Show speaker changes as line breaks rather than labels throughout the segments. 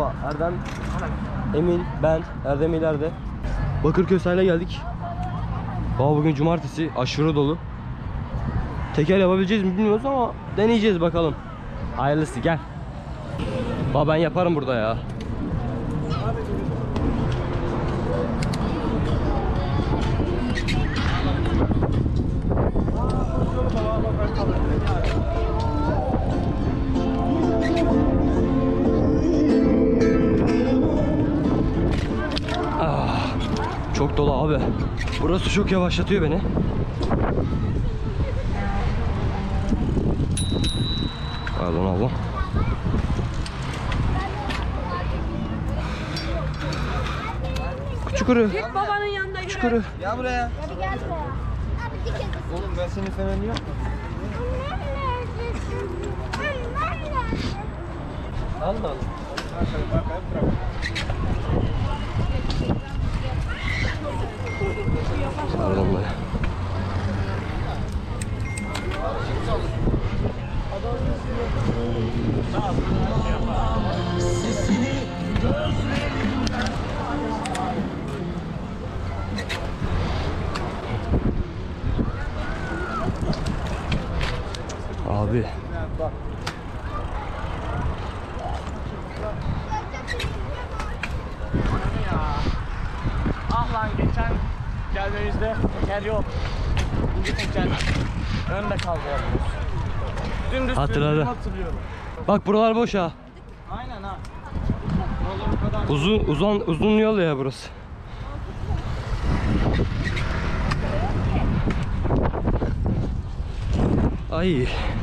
Baba, Erdem, Emin, ben, Erdem ileride. Bakırköy sahile geldik. Baba bugün cumartesi, aşırı dolu. Teker yapabileceğiz mi bilmiyoruz ama deneyeceğiz bakalım. Hayırlısı, gel. Baba ben yaparım burada ya. Çok dolu abi. Burası çok yavaşlatıyor beni. Pardon Allah. Çukuru.
Git babanın yanına gir.
Çukuru.
Gel buraya.
Hadi gel buraya. Abi dik et.
Oğlum ben seni fena niye yapmadım?
Allah Allah. Pardon be. Abi.
Ah lan geçen geldiğimizde teker yok. Bugün teker önde kaldı yalnız. Dümdüz
Hatırladım.
hatırlıyorum.
Bak buralar boş ha.
Aynen ha. Olur bu kadar.
Uzun yol ya burası. Ay.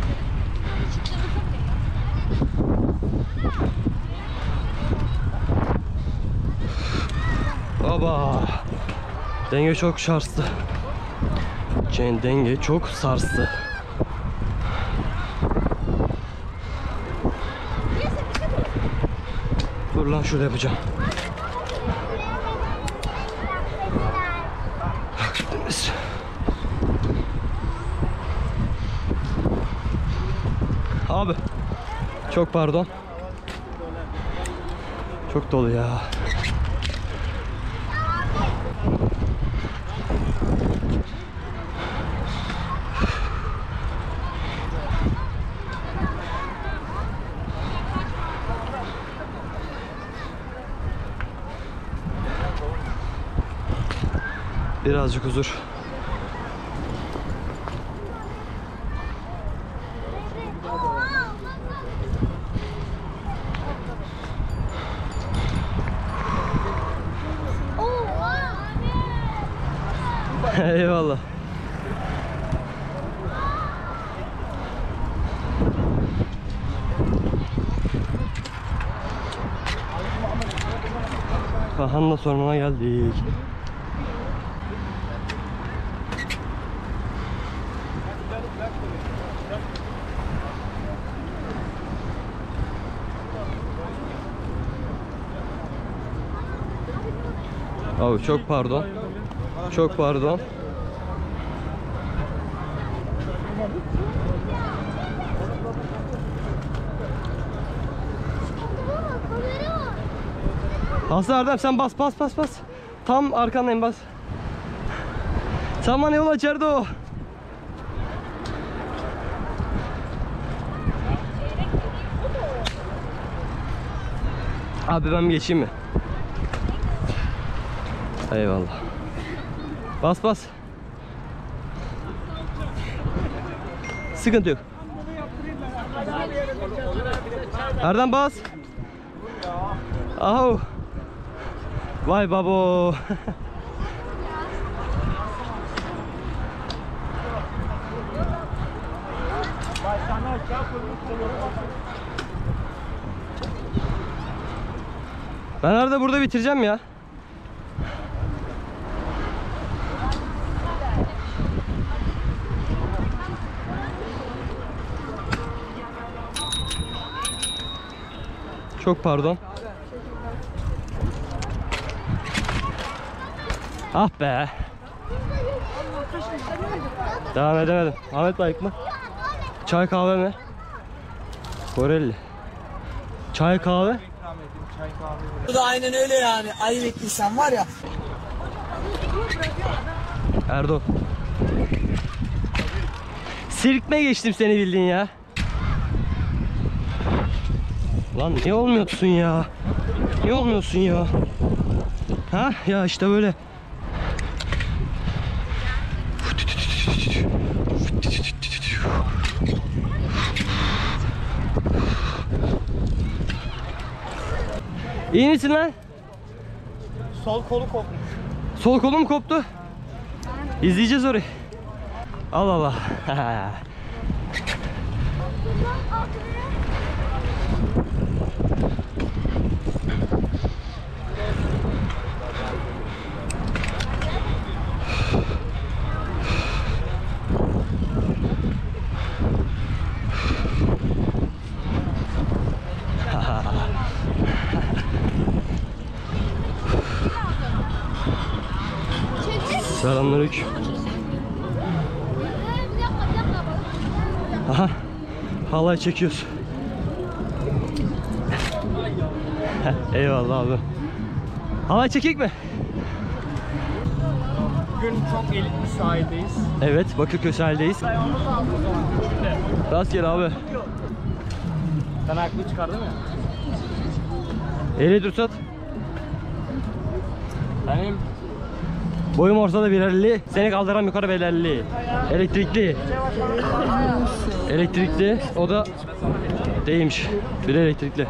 Baba. Denge çok sarstı. Denge çok sarstı. Dur lan şurada yapacağım. Deniz. Abi. Çok pardon. Çok dolu ya. Birazcık huzur. Eyvallah. Kahan'la sormana geldik. Abi çok pardon. Çok pardon. Aslı Erdem sen bas. Tam arkandayım bas. Sen bana yol açardı o. Abi ben bir geçeyim mi? Eyvallah. Bas. Sıkıntı yok. Erdem bas. Ahu. Vay babo. Ben arada burada bitireceğim ya. Çok pardon. Ah be. Devam edemedim. Ahmet Bayık mı? Çay kahve mi? Koreli. Çay kahve.
Bu da aynen öyle yani. Ayıp ettiysen var ya.
Erdo. Sirkme geçtim seni bildin ya. Lan niye olmuyorsun ya? Niye olmuyorsun ya? Ha ya işte böyle. İyi misin lan?
Sol kolu kopmuş.
Sol kolum koptu. İzleyeceğiz orayı. Allah Allah. Selamünaleyküm. Aha. Halay çekiyoruz. Eyvallah abi. Halay çekik mi?
Bugün çok elit bir sahildeyiz.
Evet, Bakırköy sahildeyiz. Rastgele abi.
Sen haklı çıkardın ya.
Eli dursat.
Benim
Boyum ortada 1.50. Seni kaldıran yukarı belirli. Elektrikli. Elektrikli. O da değilmiş. Bir de elektrikli.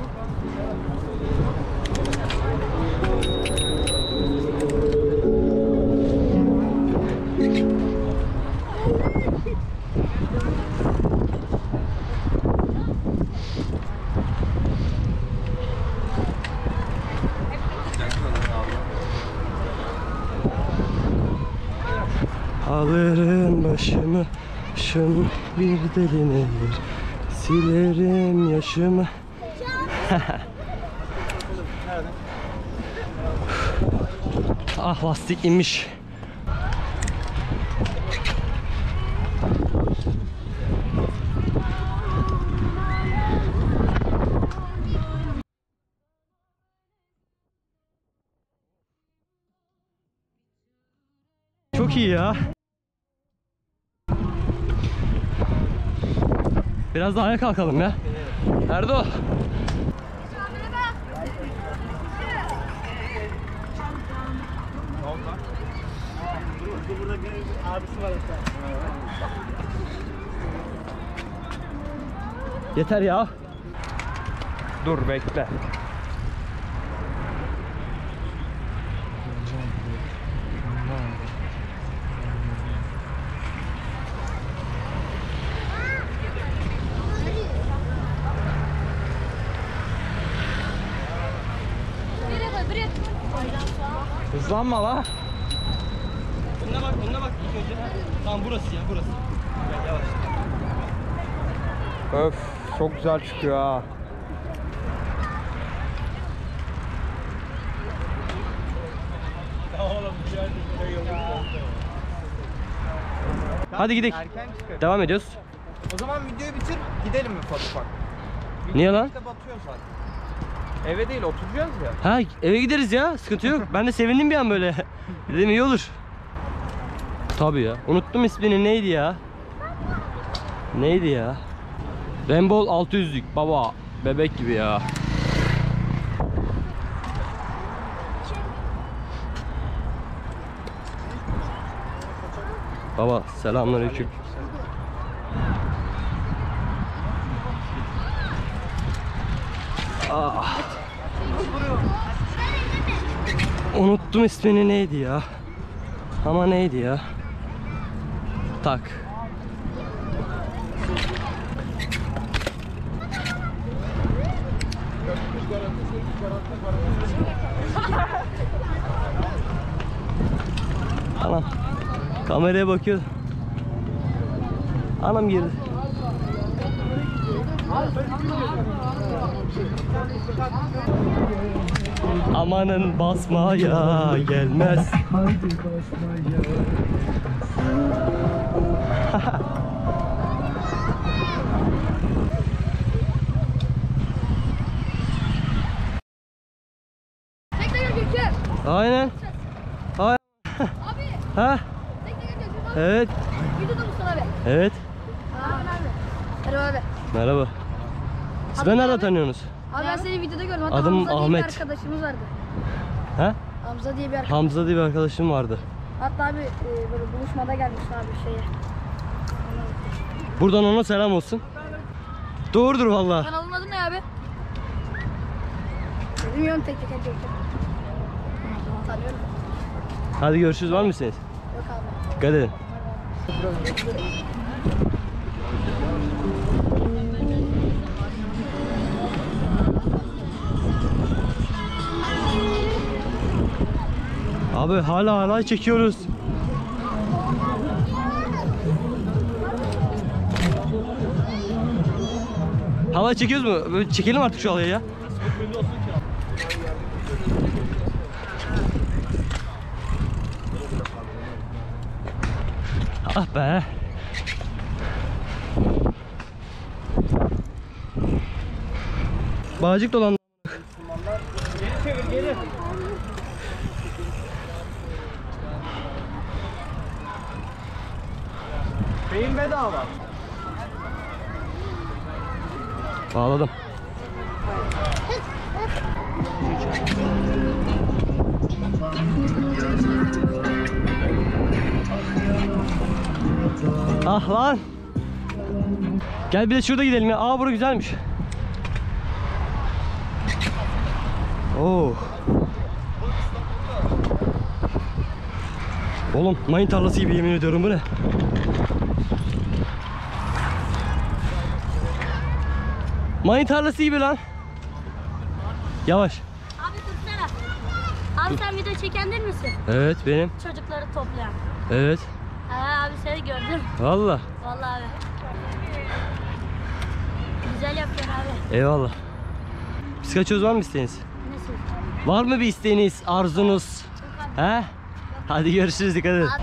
Alırım başımı, şun bir delinir, silerim yaşımı. Ah, lastik inmiş. Çok iyi ya. Biraz daha ayağa kalkalım ya. Erdo.
burada abisi var işte.
Yeter ya. Dur bekle.
Hızlanma la.
Önüne bak, önüne bak ilk önce. Tamam burası ya, burası. Gel yavaş.
Öf, çok güzel çıkıyor ha.
Hadi gidelim.
Erken çıkıyor.
Devam ediyoruz.
O zaman videoyu bitir, gidelim mi ufak ufak?
Niye lan?
İşte batıyor zaten. Eve değil, oturacağız ya.
Ha, eve gideriz ya, sıkıntı yok. Ben de sevindim bir an böyle. Dedim iyi olur. Tabii ya. Unuttum ismini, neydi ya? Neydi ya? Rembol 600'lük baba. Bebek gibi ya. Baba selamünaleyküm. Ah. Unuttum ismini, neydi ya? Ama neydi ya? Tak. Anam. Kameraya bakıyor. Anam girdi. Amanın basmaya gelmez.
Haydi basmaya.
Aynen. Ay. Ha? Evet.
Videoda mısın abi?
Evet.
Merhaba abi.
Merhaba. Siz
Adın
beni
ne
nereden
abi?
tanıyorsunuz?
Abi ben seni videoda gördüm. Hatta
Adım
Hamza diye
Ahmet.
bir arkadaşımız vardı.
Ha?
Hamza diye bir arkadaş.
Hamza diye bir arkadaşım vardı.
Hatta abi böyle buluşmada gelmişti abi şeye.
Buradan ona selam olsun. Doğrudur vallahi.
Kanalın adı ne abi? Bilmiyorum tek tek ediyorum. Tanıyorum.
Hadi görüşürüz, var mısınız?
Yok abi.
Dikkat edin. Abi hala çekiyoruz. Hala çekiyoruz mu? Böyle çekelim artık şu halayı ya. Ah be. Bağcık dolan.
Geri çevir geri. Beyin bedava.
Bağladım. Ah lan. Gel bir de şurada gidelim ya. Aa, bura güzelmiş. Oo. Oğlum mayın tarlası gibi, yemin ediyorum, bu ne? Mayın tarlası gibi lan. Yavaş.
Abi tutsana. Abi sen video çeken değil misin?
Evet benim.
Çocukları toplayan.
Evet.
Ha abi seni gördüm.
Valla.
Vallahi abi. Güzel yapıyorsun abi.
Eyvallah. Biz kaçıyoruz, var mı isteğiniz?
Nasıl?
Var mı bir isteğiniz, arzunuz? He? Hadi görüşürüz, dikkat edin.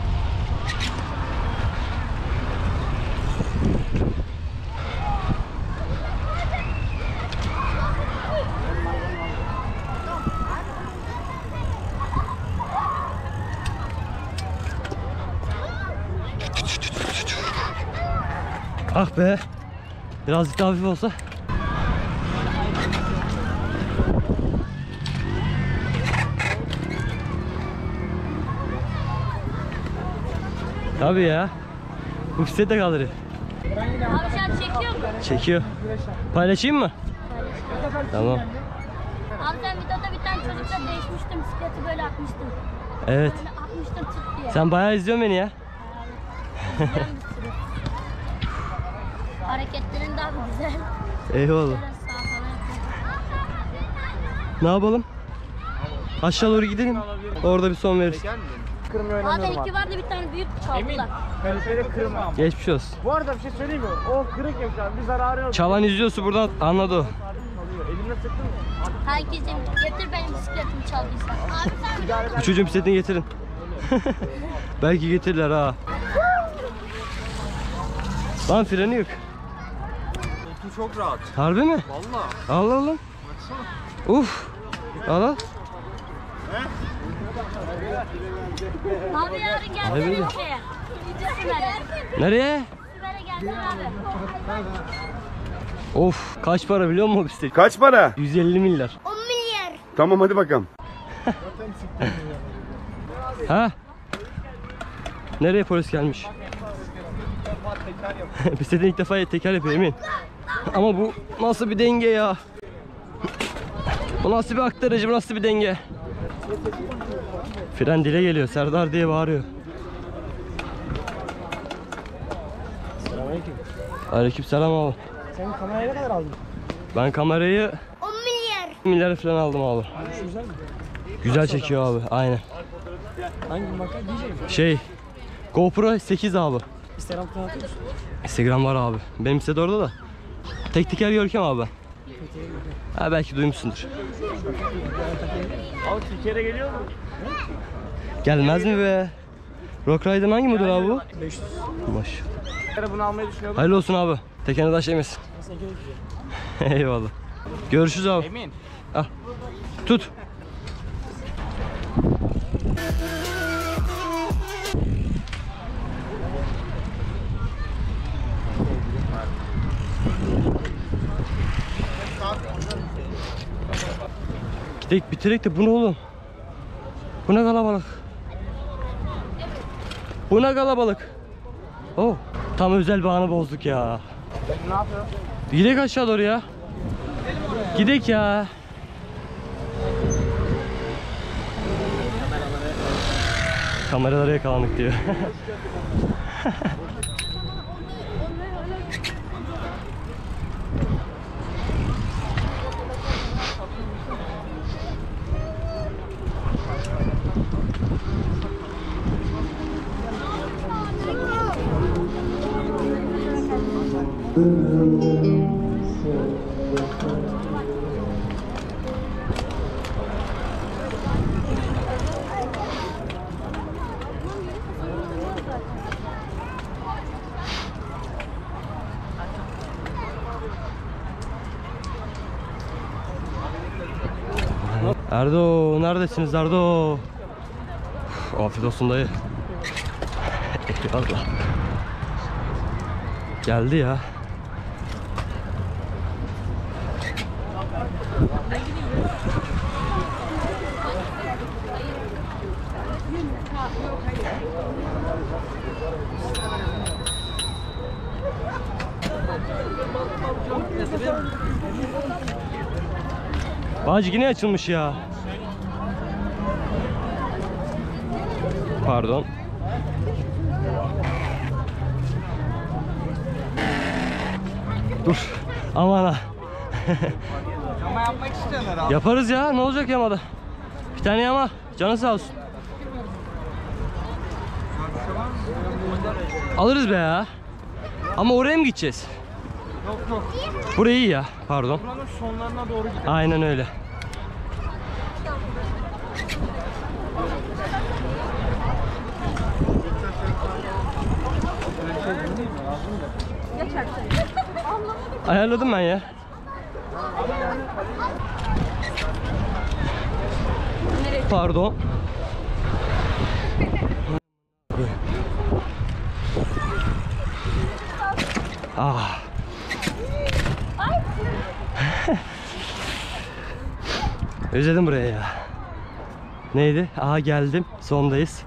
Ah be. Birazcık daha hafif olsa. Tabii ya. Bu bisiklete kaldırıyor.
Abi sen çekiyor musun?
Çekiyor. Paylaşayım mı? Tamam.
Abi sen videoda bir tane çocukla değişmiştin. Bisikleti böyle atmıştın.
Evet.
Böyle atmıştın tık diye.
Sen bayağı izliyorsun beni ya.
İzliyorum bir sürü. Hareketlerin daha bir güzel.
Eyvallah.
Böyle sağ falan yapıyorsun.
Ne yapalım? Aşağı doğru gidelim. Orada bir son veririz.
Kırmıyor
Abi
oynamıyorum
benimki vardı bir tane büyük
Emin.
çaldılar.
Kaliferi kırma.
Geçmiş olsun.
Bu arada bir şey söyleyeyim mi? O kırık ya şu an. Bir zararı yok.
Çalan izliyorsa buradan anladı o.
Elimle sıktın mı?
Herkesin getir benim bisikletimi çaldıysan. Abi sen
Bu çocuğun bisikletini getirin. Belki getirirler ha. Lan freni yok.
Koltuğu çok rahat.
Harbi mi?
Valla.
Allah Allah. Uf. Al al.
Abi yarın
Abi
gelsene
böyle.
şeye. Sümer'e.
Nereye?
Sümer'e gelsene abi.
Of, kaç para biliyor musun o bisiklet?
Kaç para?
150 milyar.
10 milyar.
Tamam hadi bakalım.
Ha? Nereye polis gelmiş? Bisikletin ilk defa teker yapıyor Emin. Ama bu nasıl bir denge ya? Bu nasıl bir aktarıcı, bu nasıl bir denge? Fren dile geliyor, Serdar diye bağırıyor. Aleykümselam abi.
Senin kamerayı ne kadar aldın?
Ben kamerayı
10 milyar.
milyar falan aldım abi.
Güzel mi?
Güzel çekiyor abi, aynen.
Hangi marka? DJ mi?
Şey, GoPro 8 abi.
Instagram kanalı atıyor musun?
Instagram var abi. Benim site de orada da. Tek teker Görkem abi. Ha, belki duymuşsundur.
Abi Türkiye'de geliyor mu?
Gelmez mi be? Rock Rider'ın hangi model abi bu?
500.
Maş.
Bir kere bunu almayı düşünüyordum.
Hayırlı olsun abi. Tekene taş yemesin.
Seninki de güzel.
Eyvallah. Görüşürüz abi.
Emin.
Al. Tut. Gidek bitirek de bu ne oğlum? Bu ne kalabalık? Bu ne kalabalık? Oh, tam özel bir anı bozduk ya.
Ne yapıyor?
Gidek aşağı doğru ya. Gidek ya. Kameralara yakalandık diyor. Erdo, neredesiniz Erdo? Uf, afiyet olsun dayı. Eyvallah. Geldi ya. Bağcık yine açılmış ya. Pardon. Dur. Aman ha.
Yama yapmak istiyorsun herhalde.
Yaparız ya. Ne olacak yamada? Bir tane yama. Canı sağ olsun. Alırız be ya. Ama oraya mı gideceğiz?
Yok yok.
Burayı iyi ya. Pardon.
Buranın sonlarına doğru gidelim.
Aynen öyle. Ayarladım ben ya. Pardon. Ah. Özledim buraya ya. Neydi? Aha geldim. Sondayız.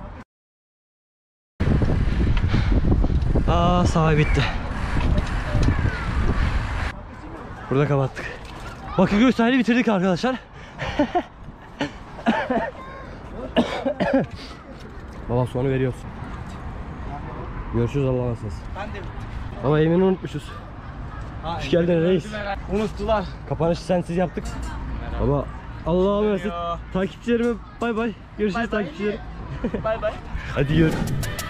Aa, sahil bitti. Burada kapattık. Bakırköy sahili bitirdik arkadaşlar. Baba sonu veriyoruz. Görüşürüz, Allah'a emanet.
Ben de
Baba Emin'i unutmuşuz. Hoş geldin reis.
unuttular.
Kapanışı sensiz yaptık. Baba Allah'a emanet. Takipçilerime bay bay. Görüşürüz takipçilerim.
Bay bay.
Hadi gör.